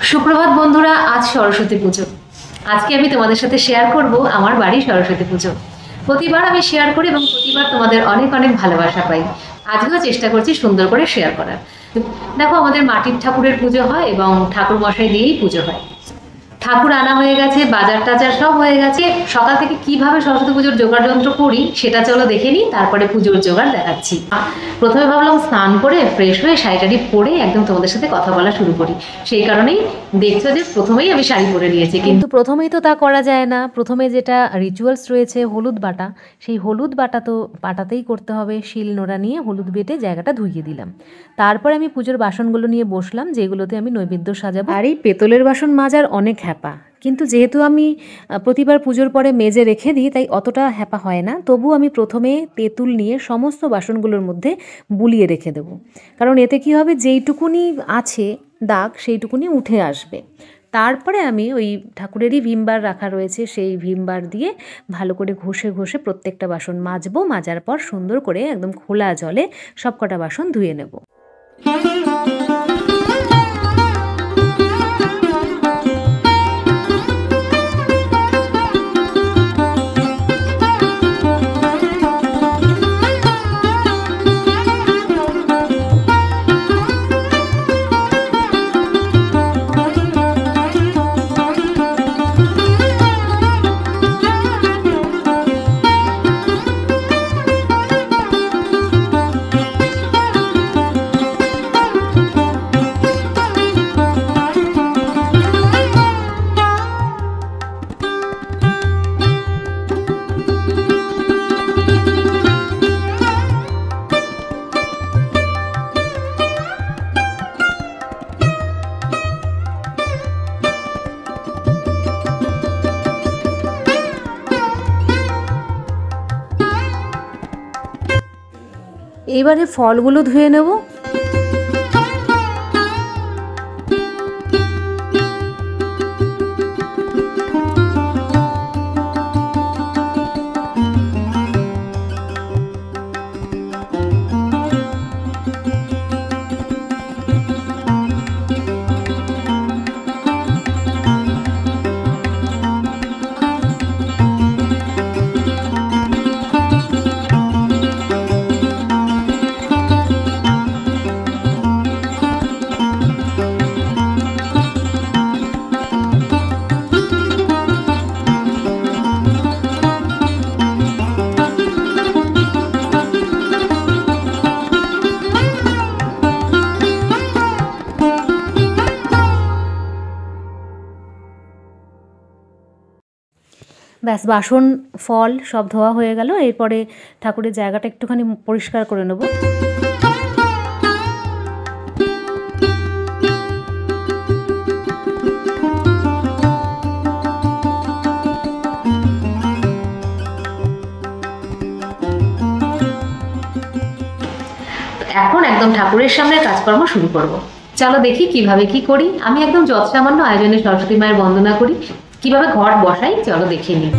সুপ্রভাত বন্ধুরা, আজ সরস্বতী পুজো। আজকে আমি তোমাদের সাথে শেয়ার করব আমার বাড়ির সরস্বতী পুজো। প্রতিবার আমি শেয়ার করি এবং প্রতিবার তোমাদের অনেক অনেক ভালোবাসা পাই। আজকেও চেষ্টা করছি সুন্দর করে শেয়ার করার। দেখো, আমাদের মাটির ঠাকুরের পুজো হয় এবং ঠাকুর মশাই দিয়েই পুজো হয়। ঠাকুর আনা হয়ে গেছে, বাজার টাজার সব হয়ে গেছে। সকাল থেকে কিভাবে সরস্বতী পুজোর জোগাড় যন্ত্র করি সেটা চলো দেখে নিই, তারপরে পুজোর জোগাড় দেখাচ্ছি। প্রথমে ভাবলাম স্নান করে ফ্রেশ হয়ে শাড়ি টাড়ি পরে একদম তোমাদের সাথে কথা বলা শুরু করি। সেই কারণেই দেখছো যে প্রথমেই আমি শাড়ি পরে নিয়েছি, কিন্তু প্রথমেই তো তা করা যায় না। প্রথমে যেটা রিচুয়ালস রয়েছে হলুদ বাটা, সেই হলুদ বাটা তো বাটাতেই করতে হবে। শিল নোড়া নিয়ে হলুদ বেটে জায়গাটা ধুইয়ে দিলাম। তারপরে আমি পুজোর বাসনগুলো নিয়ে বসলাম, যেগুলোতে আমি নৈবেদ্য সাজাবো। আর এই পেতলের বাসন মাজার অনেক হ্যাপা, কিন্তু যেহেতু আমি প্রতিবার পুজোর পরে মেজে রেখে দিই, তাই অতটা হ্যাপা হয় না। তবু আমি প্রথমে তেঁতুল নিয়ে সমস্ত বাসনগুলোর মধ্যে বুলিয়ে রেখে দেবো, কারণ এতে কী হবে, যেইটুকুনি আছে দাগ সেইটুকুনি উঠে আসবে। তারপরে আমি ওই ঠাকুরেরই ভিমবার রাখা রয়েছে, সেই ভিমবার দিয়ে ভালো করে ঘষে ঘষে প্রত্যেকটা বাসন মাজবো। মাজার পর সুন্দর করে একদম খোলা জলে সবকটা বাসন ধুয়ে নেব। এইবারে ফলগুলো ধুয়ে নেব। ব্যাস, বাসন ফল সব ধোয়া হয়ে গেল। এরপরে ঠাকুরের জায়গাটা একটুখানি পরিষ্কার করে নেব। এখন একদম ঠাকুরের সামনে কাজকর্ম শুরু করব। চলো দেখি কিভাবে কি করি। আমি একদম যৎসামান্য আয়োজনে সরস্বতী মায়ের বন্দনা করি। কিভাবে ঘট বসাই চলো দেখে নিই।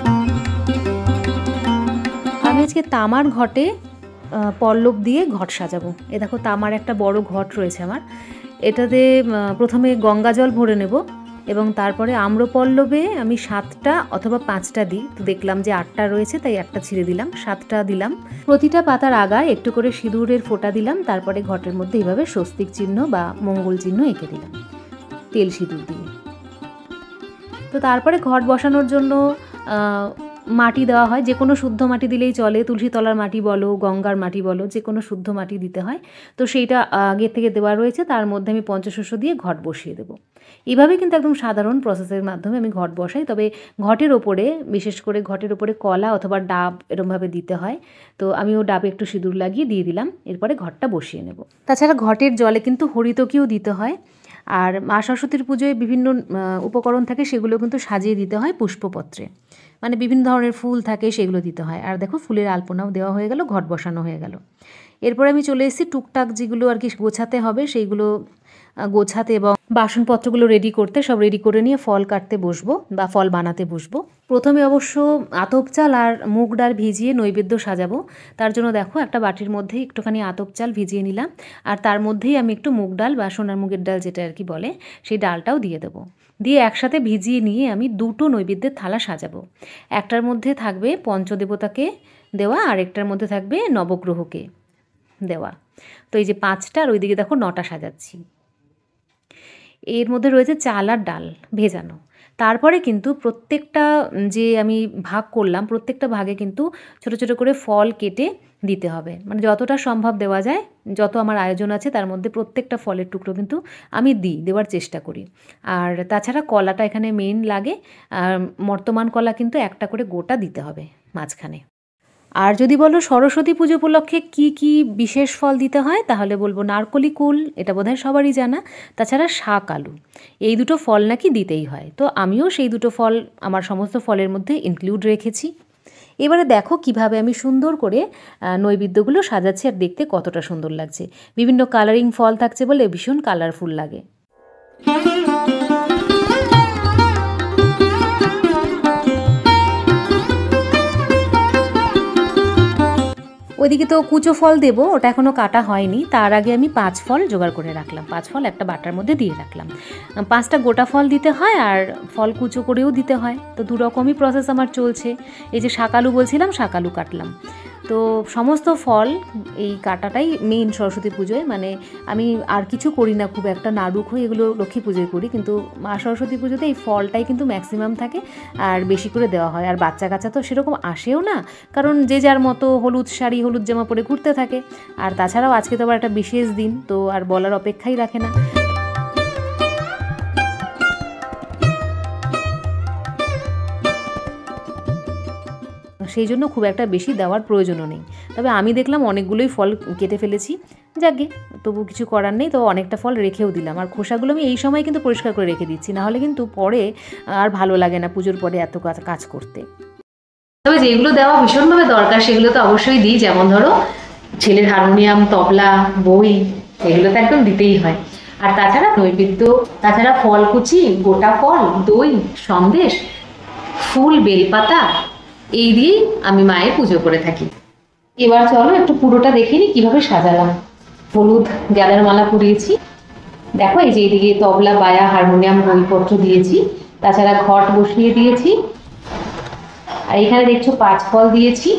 আমি আজকে তামার ঘটে পল্লব দিয়ে ঘট সাজাবো। এ দেখো, তামার একটা বড় ঘট রয়েছে আমার। এটাতে প্রথমে গঙ্গা জল ভরে নেব এবং তারপরে আম্রপল্লবে আমি 7টা অথবা 5টা দিই। তো দেখলাম যে 8টা রয়েছে, তাই একটা ছিঁড়ে দিলাম, 7টা দিলাম। প্রতিটা পাতার আগায় একটু করে সিঁদুরের ফোঁটা দিলাম। তারপরে ঘটের মধ্যে এইভাবে স্বস্তিক চিহ্ন বা মঙ্গল চিহ্ন এঁকে দিলাম তেল সিঁদুর দিয়ে। তো তারপরে ঘট বসানোর জন্য মাটি দেওয়া হয়। যে কোনো শুদ্ধ মাটি দিলেই চলে, তুলসী তলার মাটি বলো, গঙ্গার মাটি বলো, যে কোনো শুদ্ধ মাটি দিতে হয়। তো সেইটা আগে থেকে দেওয়া রয়েছে। তার মধ্যে আমি পঞ্চশস্য দিয়ে ঘট বসিয়ে দেবো। এইভাবে কিন্তু একদম সাধারণ প্রসেসের মাধ্যমে আমি ঘট বসাই। তবে ঘটের ওপরে, বিশেষ করে ঘটের ওপরে কলা অথবা ডাব এরমভাবে দিতে হয়। তো আমিও ডাবে একটু সিঁদুর লাগিয়ে দিয়ে দিলাম। এরপরে ঘটটা বসিয়ে নেব। তাছাড়া ঘটের জলে কিন্তু হরিতকিও দিতে হয়। আর মা সরস্বতীর পুজোয় বিভিন্ন উপকরণ থাকে, সেগুলো কিন্তু সাজিয়ে দিতে হয় পুষ্পপত্রে। মানে বিভিন্ন ধরনের ফুল থাকে, সেগুলো দিতে হয়। আর দেখো, ফুলের আলপনাও দেওয়া হয়ে গেল, ঘট বসানো হয়ে গেল। এরপরে আমি চলে এসেছি টুকটাক যেগুলো আর কি গোছাতে হবে, সেইগুলো গোছাতে এবং বাসনপত্রগুলো রেডি করতে, সব রেডি করে নিয়ে ফল কাটতে বসবো বা ফল বানাতে বসবো। প্রথমে অবশ্য আতপ চাল আর মুগ ডাল ভিজিয়ে নৈবেদ্য সাজাবো। তার জন্য দেখো একটা বাটির মধ্যে একটুখানি আতপ চাল ভিজিয়ে নিলাম, আর তার মধ্যেই আমি একটু মুগ ডাল বা সোনার মুগের ডাল যেটা আর কি বলে, সেই ডালটাও দিয়ে দেবো। দিয়ে একসাথে ভিজিয়ে নিয়ে আমি দুটো নৈবেদ্যের থালা সাজাবো। একটার মধ্যে থাকবে পঞ্চদেবতাকে দেওয়া, আর একটার মধ্যে থাকবে নবগ্রহকে দেওয়া। তো এই যে 5টা, আর ওইদিকে দেখো 9টা সাজাচ্ছি। এর মধ্যে রয়েছে চাল আর ডাল ভেজানো। তারপরে কিন্তু প্রত্যেকটা যে আমি ভাগ করলাম, প্রত্যেকটা ভাগে কিন্তু ছোট ছোট করে ফল কেটে দিতে হবে। মানে যতটা সম্ভব দেওয়া যায়, যত আমার আয়োজন আছে তার মধ্যে প্রত্যেকটা ফলের টুকরো কিন্তু আমি দেওয়ার চেষ্টা করি। আর তাছাড়া কলাটা এখানে মেইন লাগে, আর বর্তমান কলা কিন্তু একটা করে গোটা দিতে হবে মাঝখানে। আর যদি বলো সরস্বতী পুজো উপলক্ষে কি কি বিশেষ ফল দিতে হয়, তাহলে বলবো নারকলি কুল, এটা বোধহয় সবারই জানা। তাছাড়া শাক আলু, এই দুটো ফল নাকি দিতেই হয়। তো আমিও সেই দুটো ফল আমার সমস্ত ফলের মধ্যে ইনক্লুড রেখেছি। এবারে দেখো কিভাবে আমি সুন্দর করে নৈবেদ্যগুলো সাজাচ্ছি, আর দেখতে কতটা সুন্দর লাগছে। বিভিন্ন কালারিং ফল থাকছে বলে ভীষণ কালারফুল লাগে। ওইদিকে তো কুচো ফল দেবো, ওটা এখনও কাটা হয়নি। তার আগে আমি 5 ফল জোগাড় করে রাখলাম। 5 ফল একটা বাটার মধ্যে দিয়ে রাখলাম। 5টা গোটা ফল দিতে হয়, আর ফল কুচো করেও দিতে হয়। তো 2 রকমই প্রসেস আমার চলছে। এই যে শাকালু বলছিলাম, শাকালু কাটলাম। তো সমস্ত ফল এই কাটাটাই মেইন সরস্বতী পুজোয়। মানে আমি আর কিছু করি না খুব একটা, নাড়ু খই এগুলো লক্ষ্মী পুজোয় করি, কিন্তু মা সরস্বতী পুজোতে এই ফলটাই কিন্তু ম্যাক্সিমাম থাকে আর বেশি করে দেওয়া হয়। আর বাচ্চা কাচ্চা তো সেরকম আসেও না, কারণ যে যার মতো হলুদ শাড়ি হলুদ জামা পরে ঘুরতে থাকে। আর তাছাড়াও আজকে তো আবার একটা বিশেষ দিন, তো আর বলার অপেক্ষাই রাখে না। সেই জন্য খুব একটা বেশি দেওয়ার প্রয়োজনও নেই। তবে আমি দেখলাম অনেকগুলোই ফল কেটে ফেলেছি, যাকে তবু কিছু করার নেই। তো অনেকটা ফল রেখেও দিলাম, আর খোসাগুলো আমি এই সময় কিন্তু পরিষ্কার করে রেখে দিচ্ছি, নাহলে কিন্তু পরে আর ভালো লাগে না পুজোর পরে এত কাজ করতে। তবে যেগুলো দেওয়া ভীষণভাবে দরকার সেগুলো তো অবশ্যই দিই। যেমন ধরো ছেলের হারমোনিয়াম, তবলা, বই, এগুলো তো একদম দিতেই হয়। আর তাছাড়া নৈবেদ্য, তাছাড়া ফল কুচি, গোটা ফল, দই, সন্দেশ, ফুল, বেলপাতা, এই দিয়েই আমি মায়ের পুজো করে থাকি। এবার চলো একটু পুরোটা দেখে নিই কীভাবে সাজালাম। হলুদ গাঁদার মালা পরিয়েছি, দেখো এই যে এইদিকে তবলা, বায়া, হারমোনিয়াম, বইপত্র দিয়েছি। তাছাড়া ঘট বসিয়ে দিয়েছি, আর এখানে দেখছো 5 ফল দিয়েছি।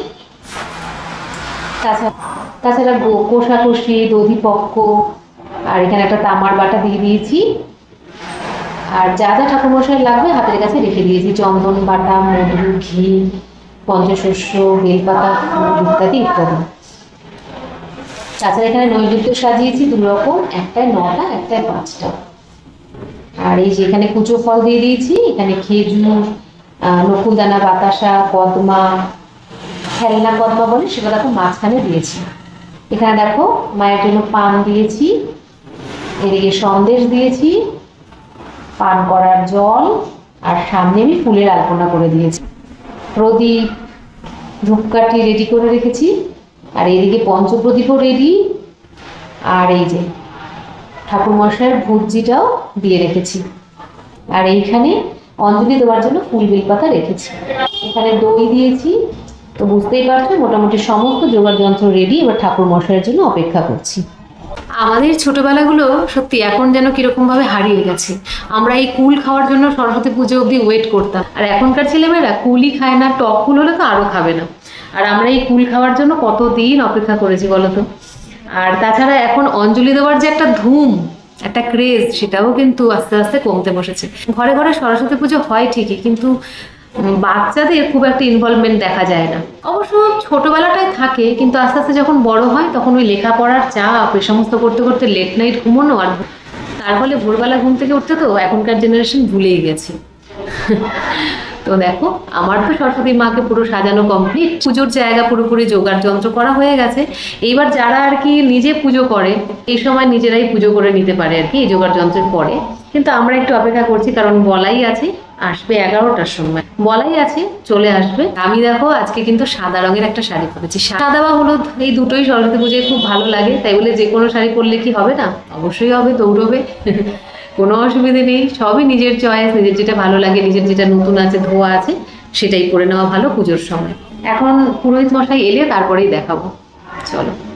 তাছাড়া কোষাকষি, দধিপক্ষ, আর এখানে একটা তামার বাটা দিয়ে দিয়েছি। আর যা যা ঠাকুরমশাই লাগবে হাতের কাছে রেখে দিয়েছি, চন্দন বাটা, মধু, ঘি, পঞ্চশস্য, বেলপাতা, ফুল ইত্যাদি ইত্যাদি। তাছাড়া এখানে নৈবেদ্য সাজিয়েছি 2 রকম, একটায় 9টা, একটায় 5টা। আর এই যে এখানে কুচো ফল দিয়ে দিয়েছি, এখানে খেজুর, নকুলদানা, বাতাসা, কদমা, খেলনা কদমা বলে সেটা দেখো মাঝখানে দিয়েছি। এখানে দেখো মায়ের জন্য পান দিয়েছি, এদিকে সন্দেশ দিয়েছি, পান করার জল, আর সামনে আমি ফুলের আলপনা করে দিয়েছি। প্রদীপ, ধূপকাঠি রেডি করে রেখেছি, আর এদিকে পঞ্চপ্রদীপও রেডি। আর এই যে ঠাকুরমশাইয়ের ভুজিটাও দিয়ে রেখেছি। আর এইখানে অঞ্জলি দেওয়ার জন্য ফুল বেলপাতা রেখেছি। এখানে দই দিয়েছি। তো বুঝতেই পারছো মোটামুটি সমস্ত জোগাড় যন্ত্র রেডি। এবার ঠাকুরমশাইয়ের জন্য অপেক্ষা করছি। আমাদের ছোটবেলাগুলো সত্যি এখন যেন কিরকমভাবে হারিয়ে গেছে। আমরা এই কুল খাওয়ার জন্য সরস্বতী পুজো অবধি ওয়েট করতাম, আর এখনকার ছেলেমেয়েরা কুলই খায় না, টক কুল হলে তো আরও খাবে না। আর আমরা এই কুল খাওয়ার জন্য কতদিন অপেক্ষা করেছি বলো তো। আর তাছাড়া এখন অঞ্জলি দেওয়ার যে একটা ধুম, একটা ক্রেজ, সেটাও কিন্তু আস্তে আস্তে কমতে বসেছে। ঘরে ঘরে সরস্বতী পুজো হয় ঠিকই, কিন্তু বাচ্চাদের খুব একটা ইনভলভমেন্ট দেখা যায় না। অবশ্য ছোটবেলাটায় থাকে, কিন্তু আস্তে আস্তে যখন বড় হয় তখন ওই লেখাপড়ার চাপ, এই সমস্ত করতে করতে লেট নাইট ঘুমোনো, আর তার ফলে ভোরবেলা ঘুম থেকে উঠতে তো এখনকার জেনারেশন ভুলেই গেছে। তো দেখো আমার তো সরস্বতী মাকে পুরো সাজানো কমপ্লিট, পুজোর জায়গা পুরোপুরি জোগাড় যন্ত্র করা হয়ে গেছে। এইবার যারা আর কি নিজে পুজো করে এই সময় নিজেরাই পুজো করে নিতে পারে আর কি এই জোগাড় যন্ত্রের পরে। কিন্তু আমরা একটু অপেক্ষা করছি, কারণ বলাই আছে আসবে 11টার সময়। বলাই আছে চলে আসবে। আমি দেখো আজকে কিন্তু সাদা রঙের একটা শাড়ি পরেছি, সাদা বা হলুদ এই দুটোই সরস্বতী পুজোয় খুব ভালো লাগে, তাই বলে যে কোনো শাড়ি পরলে কি হবে না, অবশ্যই হবে, দৌড়বে। কোনো অসুবিধে নেই, সবই নিজের চয়েস, নিজের যেটা ভালো লাগে, নিজের যেটা নতুন আছে ধোয়া আছে সেটাই পরে নেওয়া ভালো পুজোর সময়। এখন পুরোহিত মশাই এলে তারপরেই দেখাবো, চলো।